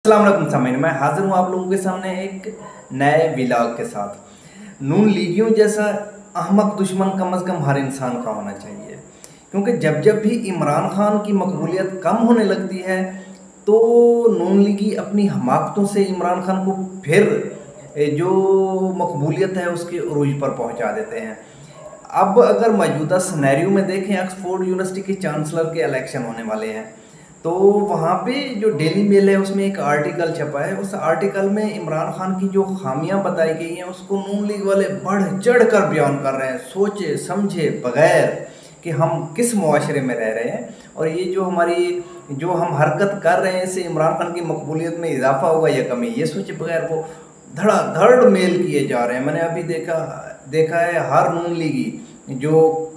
अस्सलाम वालेकुम सामीन, मैं हाजिर हूँ आप लोगों के सामने एक नए व्लॉग के साथ। नून लीगियों जैसा अहमक दुश्मन कम अज़ कम हर इंसान का होना चाहिए, क्योंकि जब जब भी इमरान खान की मकबूलियत कम होने लगती है तो नून लीगी अपनी हमाकतों से इमरान खान को फिर जो मकबूलियत है उसके उरूज पर पहुँचा देते हैं। अब अगर मौजूदा सिनेरियो में देखें, ऑक्सफोर्ड यूनिवर्सिटी के चांसलर के इलेक्शन होने वाले हैं, तो वहाँ पे जो डेली मेल है उसमें एक आर्टिकल छपा है। उस आर्टिकल में इमरान खान की जो खामियां बताई गई हैं उसको नून लीग वाले बढ़ चढ़ कर बयान कर रहे हैं, सोचे समझे बगैर कि हम किस मुआशरे में रह रहे हैं और ये जो हम हरकत कर रहे हैं इससे इमरान खान की मकबूलियत में इजाफा होगा या कमी, ये सोचे बगैर वो धड़ाधड़ मेल किए जा रहे हैं। मैंने अभी देखा है हर नून लीगी जो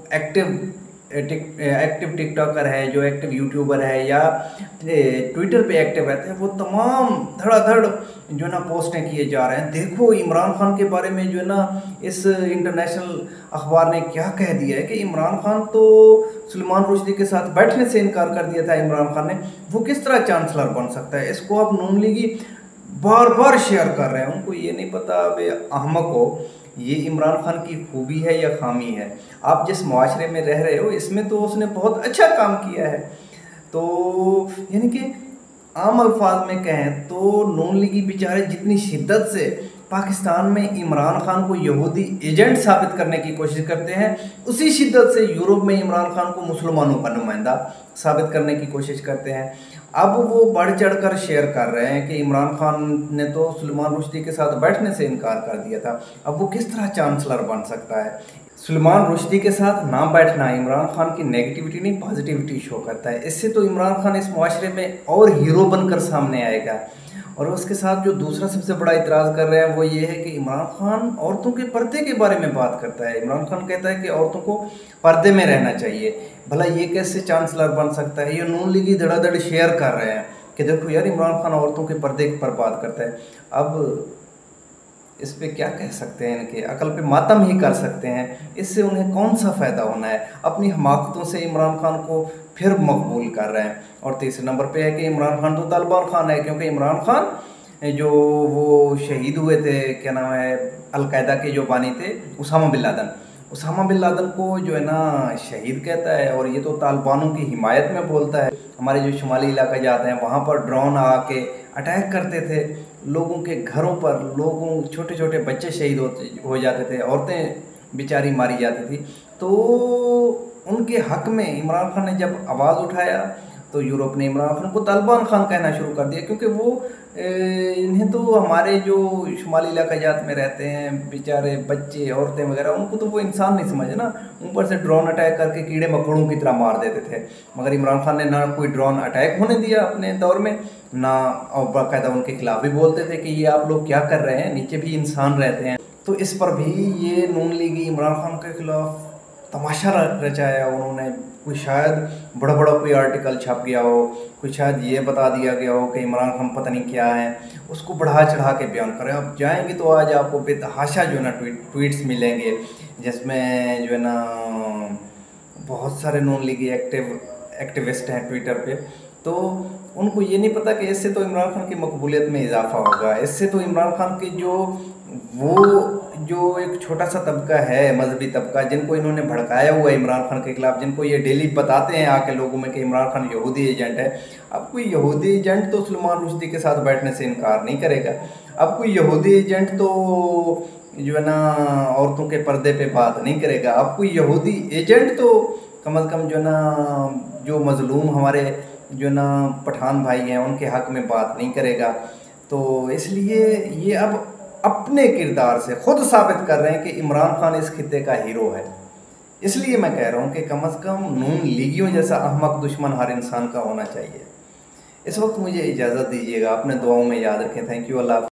एक्टिव टिकटॉकर है, जो एक्टिव यूट्यूबर है या ट्विटर पे एक्टिव रहते हैं, वो तमाम धड़ाधड़ जो है ना पोस्टें किए जा रहे हैं। देखो इमरान खान के बारे में जो है ना इस इंटरनेशनल अखबार ने क्या कह दिया है कि इमरान खान तो सलमान रुश्दी के साथ बैठने से इनकार कर दिया था। इमरान खान ने वो किस तरह चांसलर बन सकता है, इसको आप नून लीगी बार बार शेयर कर रहे हैं। उनको ये नहीं पता वे अहमक हो, ये इमरान खान की खूबी है या खामी है। आप जिस मुआशरे में रह रहे हो इसमें तो उसने बहुत अच्छा काम किया है। तो यानी कि आम अल्फाज में कहें तो नून लीगी बेचारे जितनी शिद्दत से पाकिस्तान में इमरान खान को यहूदी एजेंट साबित करने की कोशिश करते हैं, उसी शिद्दत से यूरोप में इमरान खान को मुसलमानों का नुमाइंदा साबित करने की कोशिश करते हैं। अब वो बढ़ चढ़ कर शेयर कर रहे हैं कि इमरान खान ने तो सलमान रुश्दी के साथ बैठने से इनकार कर दिया था। अब वो किस तरह चांसलर बन सकता है? सलमान रुश्दी के साथ ना बैठना इमरान खान की नेगेटिविटी नहीं पॉजिटिविटी शो करता है। इससे तो इमरान खान इस मुआशरे में और हीरो बनकर सामने आएगा। और उसके साथ जो दूसरा सबसे बड़ा इतराज़ कर रहे हैं वो ये है कि इमरान खान औरतों के पर्दे के बारे में बात करता है। इमरान खान कहता है कि औरतों को पर्दे में रहना चाहिए। भला ये कैसे चांसलर बन सकता है? ये नून लीगी धड़ाधड़ शेयर कर रहे हैं कि देखो यार इमरान खान औरतों के पर्दे पर बात करता है। अब इस पे क्या कह सकते हैं, इनके अकल पे मातम ही कर सकते हैं। इससे उन्हें कौन सा फ़ायदा होना है? अपनी हमाकतों से इमरान खान को फिर मकबूल कर रहे हैं। और तीसरे नंबर पे है कि इमरान खान तो तालिबान खान है, क्योंकि इमरान खान जो वो शहीद हुए थे, क्या नाम है, अलकायदा के जो बानी थे उसामा बिन लादेन को जो है ना शहीद कहता है। और ये तो तालिबानों की हिमायत में बोलता है। हमारे जो शुमाली इलाका जाते हैं वहाँ पर ड्रोन आके अटैक करते थे लोगों के घरों पर, लोगों छोटे छोटे बच्चे शहीद हो जाते थे, औरतें बेचारी मारी जाती थी। तो उनके हक में इमरान खान ने जब आवाज़ उठाया तो यूरोप ने इमरान खान को तालिबान खान कहना शुरू कर दिया, क्योंकि वो इन्हें तो हमारे जो शुमाली इलाका जात में रहते हैं बेचारे बच्चे औरतें वगैरह, उनको तो वो इंसान नहीं समझे ना। ऊपर से ड्रोन अटैक करके कीड़े मकोड़ों की तरह मार देते थे। मगर इमरान खान ने ना कोई ड्रोन अटैक होने दिया अपने दौर में ना, और बाकायदा उनके खिलाफ भी बोलते थे कि ये आप लोग क्या कर रहे हैं, नीचे भी इंसान रहते हैं। तो इस पर भी ये नून लीगी इमरान खान के खिलाफ तमाशा रचाया उन्होंने। कोई शायद बड़ा बड़ा कोई आर्टिकल छप गया हो, कोई शायद ये बता दिया गया हो कि इमरान खान पता नहीं क्या है, उसको बढ़ा चढ़ा के बयान करें। अब जाएंगे तो आज आपको बेतहाशा जो है ना ट्वीट्स मिलेंगे, जिसमें जो है ना बहुत सारे नून लीगी एक्टिविस्ट हैं ट्विटर पे। तो उनको ये नहीं पता कि इससे तो इमरान खान की मकबूलियत में इजाफा होगा। इससे तो इमरान खान के जो एक छोटा सा तबका है, मजहबी तबका, जिनको इन्होंने भड़काया हुआ है इमरान खान के खिलाफ, जिनको ये डेली बताते हैं आके लोगों में कि इमरान खान यहूदी एजेंट है। अब कोई यहूदी एजेंट तो सलमान रुश्दी के साथ बैठने से इनकार नहीं करेगा। अब कोई यहूदी एजेंट तो जो है ना औरतों के पर्दे पे बात नहीं करेगा। अब कोई यहूदी एजेंट तो कम अज़ कम जो है ना जो मज़लूम हमारे जो ना पठान भाई हैं उनके हक़ में बात नहीं करेगा। तो इसलिए ये अब अपने किरदार से खुद साबित कर रहे हैं कि इमरान खान इस खित्ते का हीरो है। इसलिए मैं कह रहा हूँ कि कम अज़ कम नून लीगियों जैसा अहमक दुश्मन हर इंसान का होना चाहिए। इस वक्त मुझे इजाज़त दीजिएगा, अपने दुआओं में याद रखें। Thank you. अल्लाह।